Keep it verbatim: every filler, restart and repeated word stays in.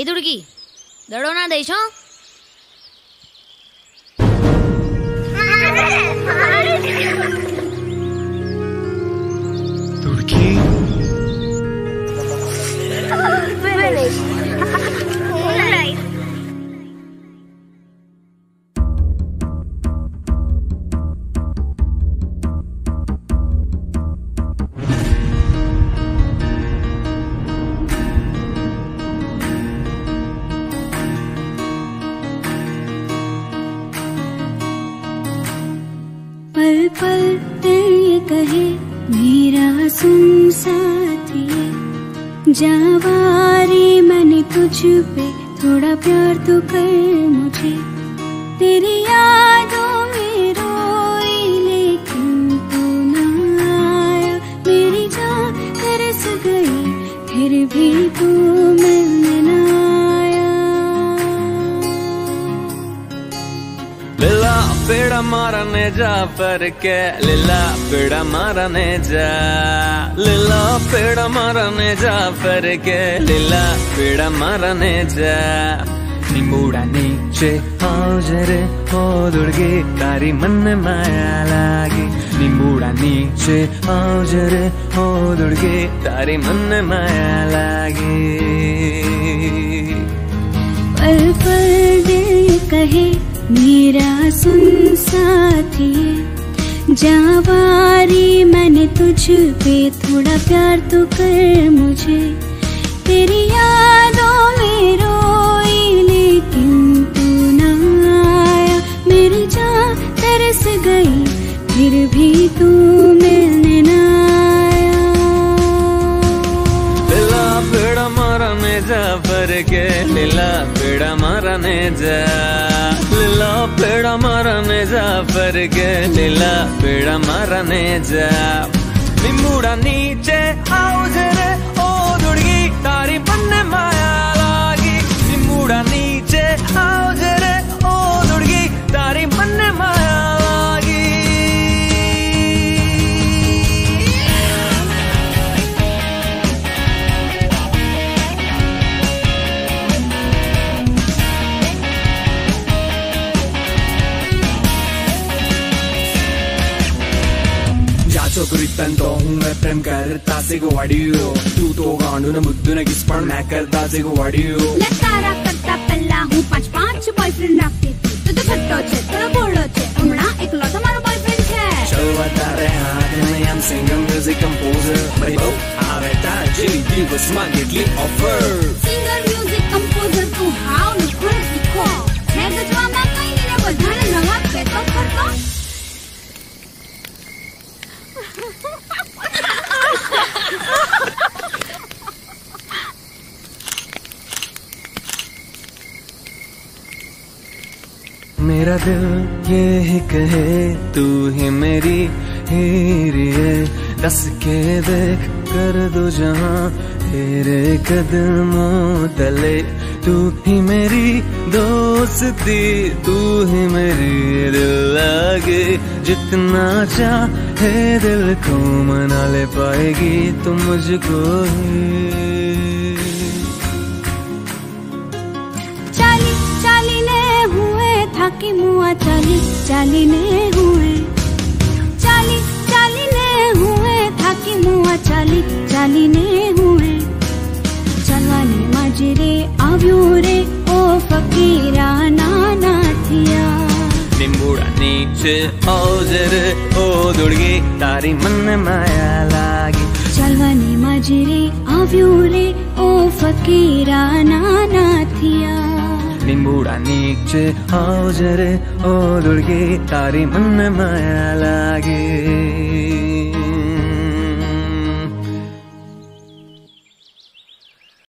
એ દુડકી દડો ના દઈશ હો. દુડકી पल पल दिल ये कहे मेरा सुन साथी, जावारी मैंने तुझ पे थोड़ा प्यार तो कर मुझे। तेरी यादों में रोई लेकिन तू ना आया, मेरी जान तरस गई फिर भी तू मिलने ना आया। लीला पेड़ा मारने जा पर के, लीला पेड़ा मारने जा, लीला पेड़ा मारने जा पर के, लीला पेड़ा मारने जा। निमूड़ा नीचे हाजरे हो दुड़गे तारी मन माया लागी, निमूड़ा नीचे हाजरे हो दुड़गे तारी मन माया लागी। पल पल दिल कहे मेरा सुन साथी, जावारी मैंने तुझ पे थोड़ा प्यार तो कर मुझे। तेरी यादों में रोई लेकिन तू ना आया, मेरी जान तरस गई फिर भी तू मिलने ना आया। लीला पेड़ा मारने जा पर के, लीला पेड़ा मारने जा, लीला पेड़ा मारने जा पर के, लीला पेड़ा मारने जा। निमूड़ा नीचे आओ जरे ओ दुड़गी तारी मन माया लागी, निमूड़ा नीचे आओ जरे ओ दुड़गी तारी मन माया लागी। चोकरीतंतो हूँ मैं प्रेम करता से को वाडियो, तू तो गांडू न मुद्दू न किस पर मैं करता से को वाडियो। लतारा करता पल्ला हूँ पांच पांच बॉयफ्रेंड रखती थी, तू तो छट्टो छे तोरा बोलो छे, हमना एकलो तुम्हारा बॉयफ्रेंड छे। चल बता रहे हाथ में हम सिंगर म्यूजिक कंपोजर, भाई बहु आवे ताजी दिवस मांगेटली ऑफर। सिंगर म्यूजिक कंपोजर तू हाउ न खुद सीखो, है गजवा में कहीं नहीं ने बधाने नवा पेटो करतो। मेरा दिल ये ही कहे तू ही मेरी हीरी है, दस के देख कर दो जहां तेरे कदमों तले। तू ही मेरी दोस्ती, तू ही मेरी दिल लागे, जितना चाहे दिल को मना ले पाएगी तू मुझको ही। चाली चाली ने हुए थाकी मुआ, चाली चाली ने हुए, चाली चाली ने हुए थाकी मुआ, चाली चाली ने हुए। चलवानी माजरे आव्यो रे ओ फकीरा नाना थिया, निम्बूड़ा नीचे आओ जरे ओ दुड़गी तारी मन माया लागी। चलवानी माजरे आव्यो रे ओ फकीरा नाना थिया, निम्बूड़ा नीचे आओ जरे ओ दुड़गी तारी मन माया लागी।